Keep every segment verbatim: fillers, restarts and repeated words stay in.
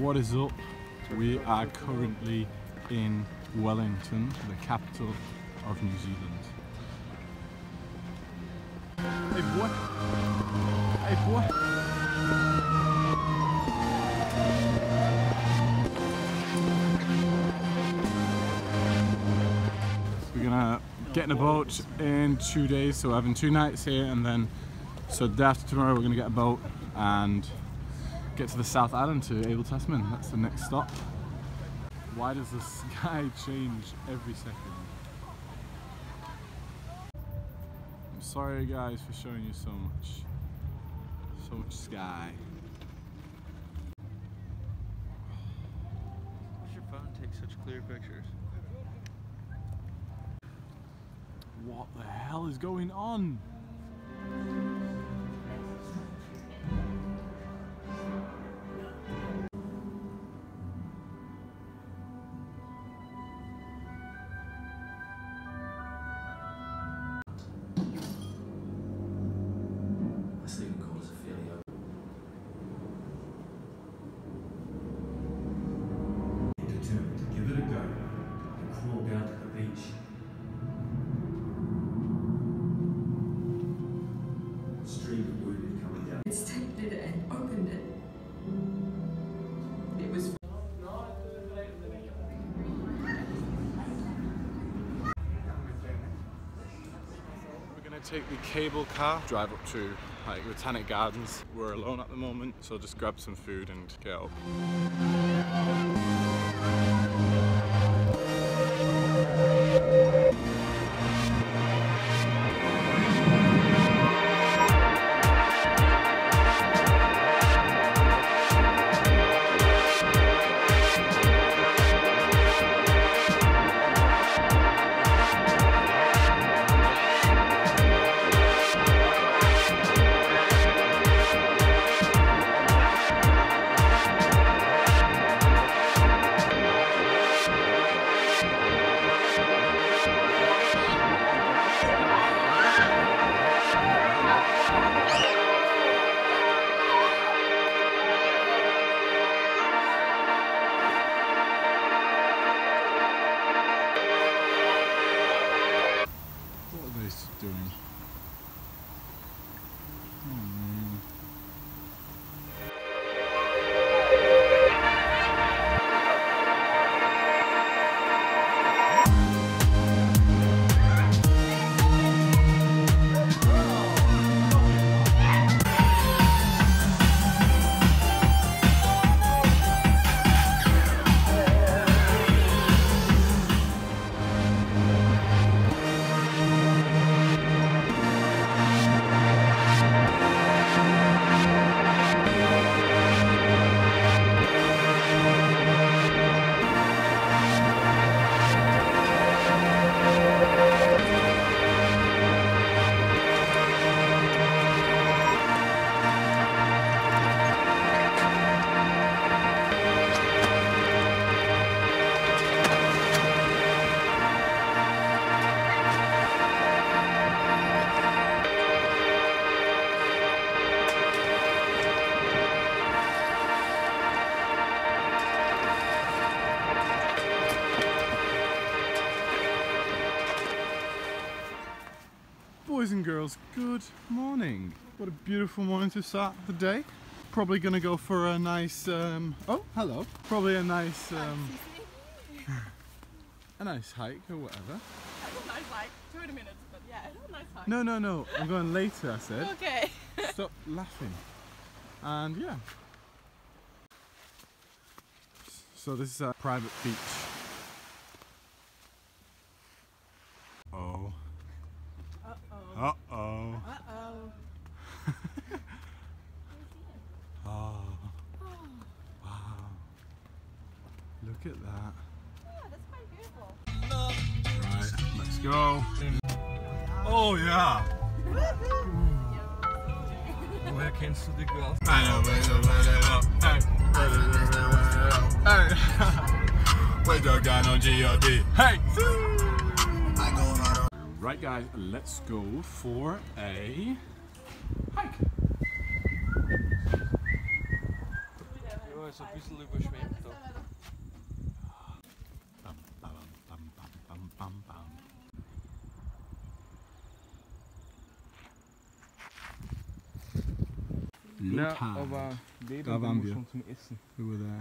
What is up? We are currently in Wellington, the capital of New Zealand. Hey boy! Hey boy! We're gonna get in a boat in two days, so we're having two nights here, and then so the day after tomorrow we're gonna get a boat and get to the South Island to Abel Tasman. That's the next stop. Why does the sky change every second? I'm sorry guys for showing you so much, so much sky. Does your phone take such clear pictures? What the hell is going on? Determined to give it a go and crawl down to the beach. A stream of wounded coming down. It's taken it and opened it. It was. We're gonna take the cable car, drive up to like Botanic Gardens. We're alone at the moment, so just grab some food and get up. Doing. Oh man. Boys and girls, good morning. What a beautiful morning to start the day. Probably gonna go for a nice, um, oh, hello. Probably a nice, um, a nice hike or whatever. A nice hike, twenty minutes, but yeah, a nice hike. No, no, no, I'm going later, I said. Okay. Stop laughing. And yeah. So this is a private beach. Oh. Uh-oh. Uh-oh. Uh-oh. Oh. Wow. Look at that. Yeah, that's quite beautiful. Right, let's go. Oh yeah. Where can the girls? I know. Hey. We don't got no G O D. Hey. Right guys, let's go for a hike. er så ein bisschen überschwemmt da. Bam, bam, bam, bam, bam, bam, bam. Ja, Lothar. aber Leben Da waren muss wir. schon zum Essen. We were there.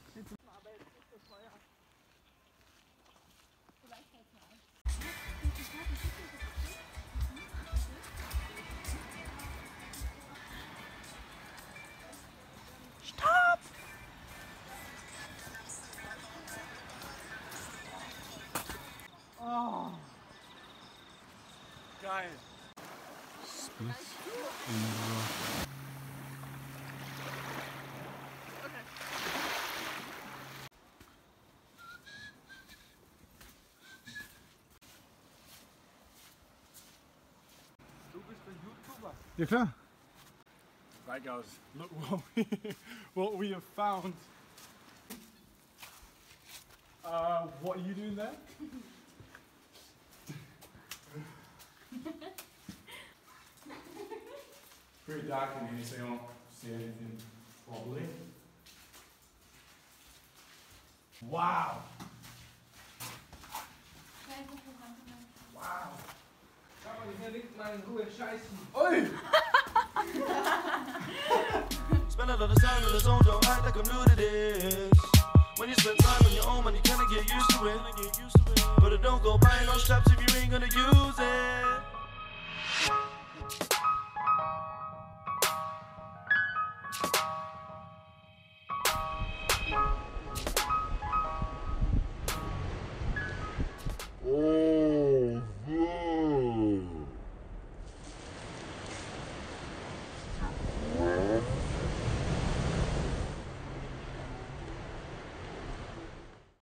Geil! Split in the rock. Du bist ein YouTuber. Yeah, klar. Right guys, look what we, what we have found. Uh, what are you doing there? Pretty dark in here, so you won't see anything probably. Wow! Wow! Kann man hier nicht mal in Ruhe scheißen? Oi! Spend a lot of time on the zone, don't act like I'm new to this. When you spend time on your own, man, you kinda get used to it. But it don't go buy no straps if you ain't gonna use it. Oh.